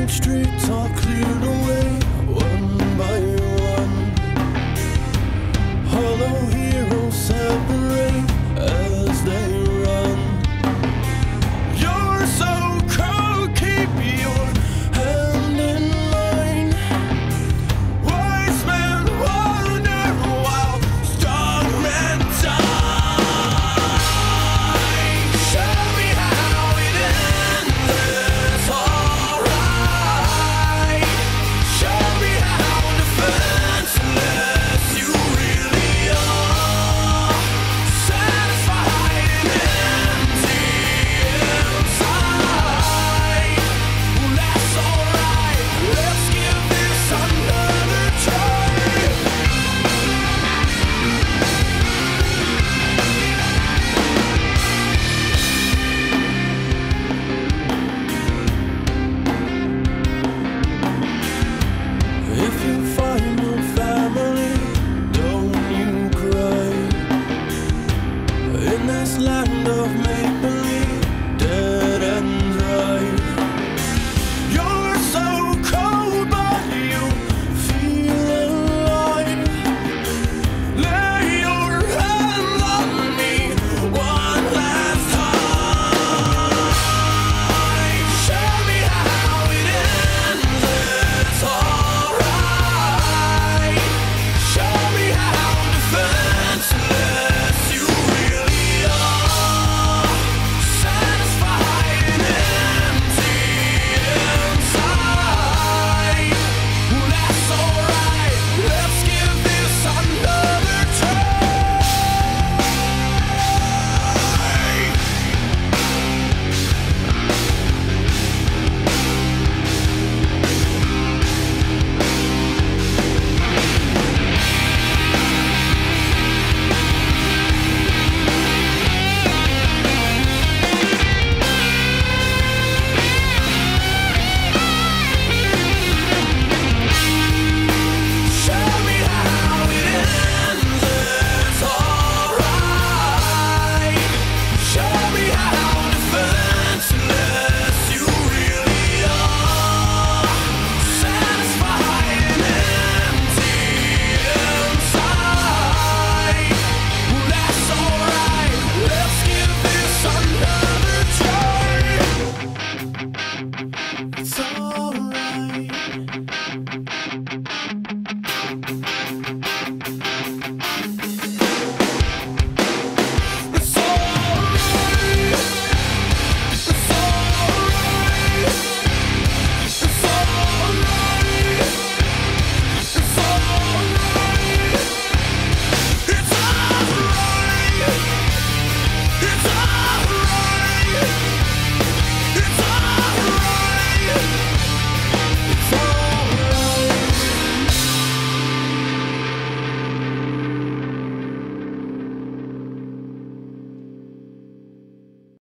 Concrete streets are cleared away one by one. Hollow heroes separate as they run. You're so cold, keep your hand in mine. Wise men wander while strong men die. Show me how it ends, it's alright. Show me how defenseless you really are. Satisfied and empty inside. Well, that's alright, let's give this another try. If you find your family, don't you cry. In this land of maybe